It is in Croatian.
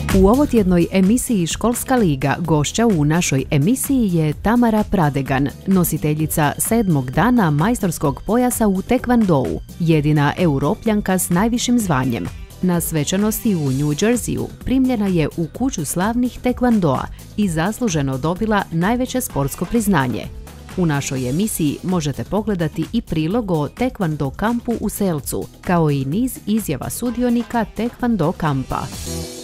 U ovotjednoj emisiji Školska liga gošća u našoj emisiji je Tamara Pradegan, nositeljica 7. dana majstorskog pojasa u tekvandou, jedina Europljanka s najvišim zvanjem. Na svečanosti u New Jerseyu primljena je u kuću slavnih tekvandoa i zasluženo dobila najveće sportsko priznanje. U našoj emisiji možete pogledati i prilog o tekvando kampu u Selcu, kao i niz izjava sudionika tekvando kampa.